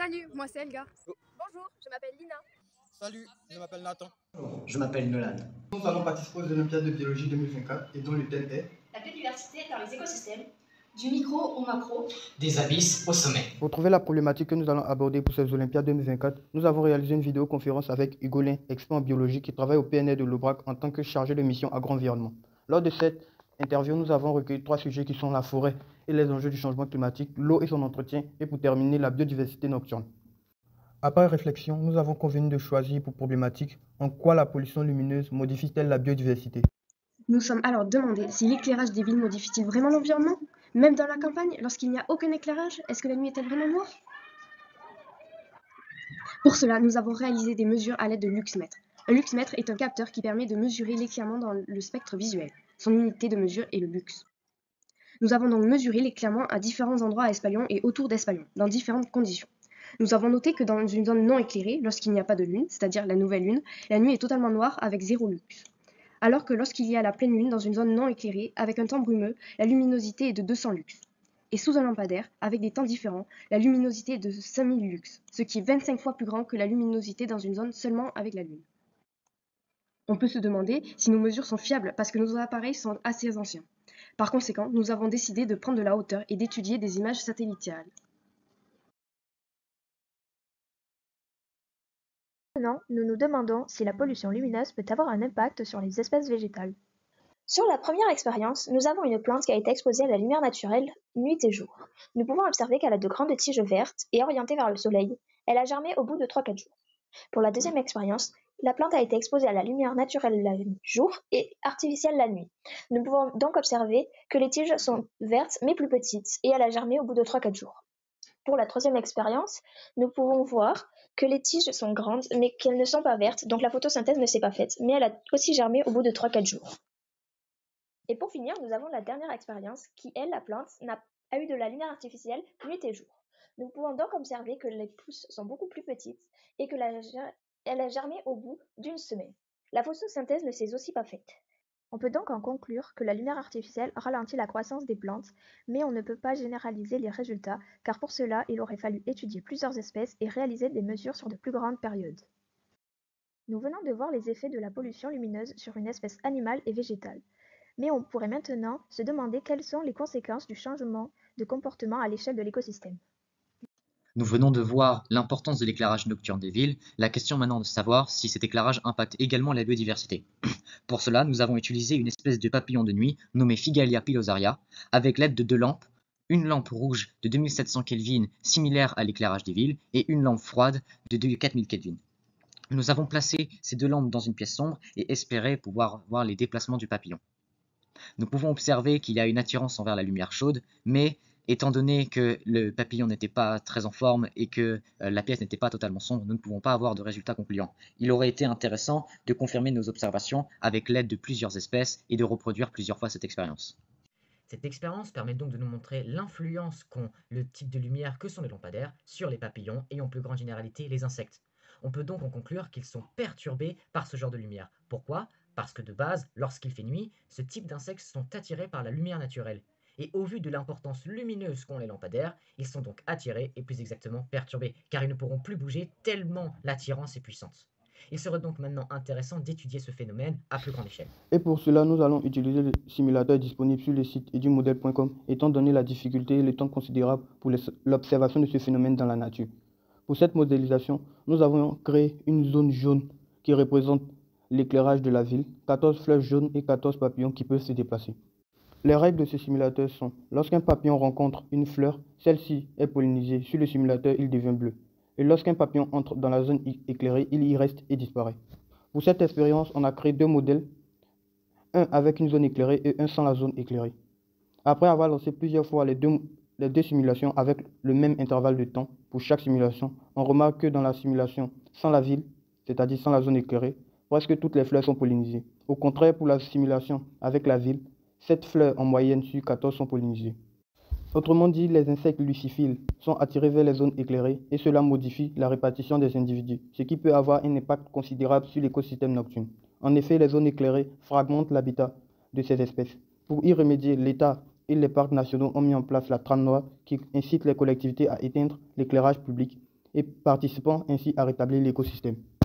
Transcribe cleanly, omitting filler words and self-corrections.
Salut, moi c'est Elga. Bonjour, je m'appelle Lina. Salut, je m'appelle Nathan. Je m'appelle Nolan. Nous allons participer aux Olympiades de biologie 2024 et dont le thème est la biodiversité dans les écosystèmes, du micro au macro, des abysses au sommet. Pour trouver la problématique que nous allons aborder pour ces Olympiades 2024, nous avons réalisé une vidéoconférence avec Hugolin, expert en biologie qui travaille au PNR de l'Aubrac en tant que chargé de mission agro-environnement. Lors de cette interview, nous avons recueilli 3 sujets qui sont la forêt et les enjeux du changement climatique, l'eau et son entretien, et pour terminer, la biodiversité nocturne. Après réflexion, nous avons convenu de choisir pour problématique en quoi la pollution lumineuse modifie-t-elle la biodiversité. Nous sommes alors demandés si l'éclairage des villes modifie-t-il vraiment l'environnement? Même dans la campagne, lorsqu'il n'y a aucun éclairage, est-ce que la nuit est-elle vraiment noire? Pour cela, nous avons réalisé des mesures à l'aide de luxmètre. Un luxmètre est un capteur qui permet de mesurer l'éclairement dans le spectre visuel. Son unité de mesure est le lux. Nous avons donc mesuré l'éclairement à différents endroits à Espalion et autour d'Espalion, dans différentes conditions. Nous avons noté que dans une zone non éclairée, lorsqu'il n'y a pas de lune, c'est-à-dire la nouvelle lune, la nuit est totalement noire avec 0 lux. Alors que lorsqu'il y a la pleine lune dans une zone non éclairée, avec un temps brumeux, la luminosité est de 200 lux. Et sous un lampadaire, avec des temps différents, la luminosité est de 5000 lux, ce qui est 25 fois plus grand que la luminosité dans une zone seulement avec la lune. On peut se demander si nos mesures sont fiables parce que nos appareils sont assez anciens. Par conséquent, nous avons décidé de prendre de la hauteur et d'étudier des images satellitales. Maintenant, nous nous demandons si la pollution lumineuse peut avoir un impact sur les espèces végétales. Sur la première expérience, nous avons une plante qui a été exposée à la lumière naturelle nuit et jour. Nous pouvons observer qu'elle a de grandes tiges vertes et orientées vers le soleil. Elle a germé au bout de 3-4 jours. Pour la deuxième expérience, la plante a été exposée à la lumière naturelle le jour et artificielle la nuit. Nous pouvons donc observer que les tiges sont vertes mais plus petites et elle a germé au bout de 3-4 jours. Pour la troisième expérience, nous pouvons voir que les tiges sont grandes mais qu'elles ne sont pas vertes, donc la photosynthèse ne s'est pas faite, mais elle a aussi germé au bout de 3-4 jours. Et pour finir, nous avons la dernière expérience qui, elle, la plante, a eu de la lumière artificielle nuit et jour. Nous pouvons donc observer que les pousses sont beaucoup plus petites et qu'elle a germé au bout d'une semaine. La photosynthèse ne s'est aussi pas faite. On peut donc en conclure que la lumière artificielle ralentit la croissance des plantes, mais on ne peut pas généraliser les résultats, car pour cela, il aurait fallu étudier plusieurs espèces et réaliser des mesures sur de plus grandes périodes. Nous venons de voir les effets de la pollution lumineuse sur une espèce animale et végétale. Mais on pourrait maintenant se demander quelles sont les conséquences du changement de comportement à l'échelle de l'écosystème. Nous venons de voir l'importance de l'éclairage nocturne des villes. La question maintenant est de savoir si cet éclairage impacte également la biodiversité. Pour cela, nous avons utilisé une espèce de papillon de nuit nommé Figalia pilosaria avec l'aide de 2 lampes, une lampe rouge de 2700 Kelvin similaire à l'éclairage des villes et une lampe froide de 4000 Kelvin. Nous avons placé ces 2 lampes dans une pièce sombre et espéré pouvoir voir les déplacements du papillon. Nous pouvons observer qu'il y a une attirance envers la lumière chaude, mais étant donné que le papillon n'était pas très en forme et que la pièce n'était pas totalement sombre, nous ne pouvons pas avoir de résultats concluants. Il aurait été intéressant de confirmer nos observations avec l'aide de plusieurs espèces et de reproduire plusieurs fois cette expérience. Cette expérience permet donc de nous montrer l'influence qu'ont le type de lumière que sont les lampadaires sur les papillons et en plus grande généralité les insectes. On peut donc en conclure qu'ils sont perturbés par ce genre de lumière. Pourquoi ? Parce que de base, lorsqu'il fait nuit, ce type d'insectes sont attirés par la lumière naturelle. Et au vu de l'importance lumineuse qu'ont les lampadaires, ils sont donc attirés et plus exactement perturbés, car ils ne pourront plus bouger tellement l'attirance est puissante. Il serait donc maintenant intéressant d'étudier ce phénomène à plus grande échelle. Et pour cela, nous allons utiliser le simulateur disponible sur le site edumodel.com, étant donné la difficulté et le temps considérable pour l'observation de ce phénomène dans la nature. Pour cette modélisation, nous avons créé une zone jaune qui représente l'éclairage de la ville, 14 fleurs jaunes et 14 papillons qui peuvent se déplacer. Les règles de ce simulateur sont: lorsqu'un papillon rencontre une fleur, celle-ci est pollinisée. Sur le simulateur, il devient bleu. Et lorsqu'un papillon entre dans la zone éclairée, il y reste et disparaît. Pour cette expérience, on a créé 2 modèles, un avec une zone éclairée et un sans la zone éclairée. Après avoir lancé plusieurs fois les deux simulations avec le même intervalle de temps pour chaque simulation, on remarque que dans la simulation sans la ville, c'est-à-dire sans la zone éclairée, presque toutes les fleurs sont pollinisées. Au contraire, pour la simulation avec la ville, 7 fleurs en moyenne sur 14 sont pollinisées. Autrement dit, les insectes luciphiles sont attirés vers les zones éclairées et cela modifie la répartition des individus, ce qui peut avoir un impact considérable sur l'écosystème nocturne. En effet, les zones éclairées fragmentent l'habitat de ces espèces. Pour y remédier, l'État et les parcs nationaux ont mis en place la trame noire qui incite les collectivités à éteindre l'éclairage public et participant ainsi à rétablir l'écosystème.